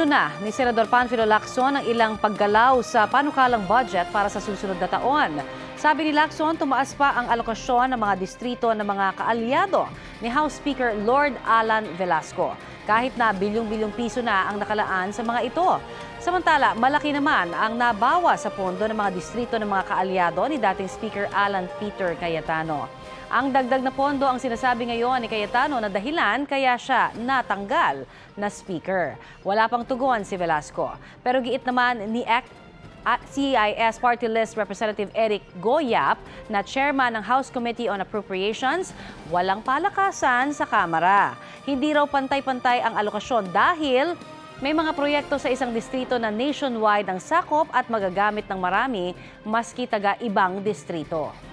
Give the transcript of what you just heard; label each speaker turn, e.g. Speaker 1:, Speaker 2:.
Speaker 1: na ni Senador Lacson ang ilang paggalaw sa panukalang budget para sa susunod na taon. Sabi ni Lacson, tumaas pa ang alokasyon ng mga distrito ng mga kaalyado ni House Speaker Lord Alan Velasco, kahit na bilyong-bilyong piso na ang nakalaan sa mga ito. Samantala, malaki naman ang nabawa sa pondo ng mga distrito ng mga kaalyado ni dating Speaker Alan Peter Cayetano. Ang dagdag na pondo ang sinasabi ngayon ni Cayetano na dahilan kaya siya natanggal na speaker. Wala pang tugon si Velasco. Pero giit naman ni CIS Party List Representative Eric Goyap na chairman ng House Committee on Appropriations, walang palakasan sa Kamara. Hindi raw pantay-pantay ang alokasyon dahil may mga proyekto sa isang distrito na nationwide ang sakop at magagamit ng marami maski taga ibang distrito.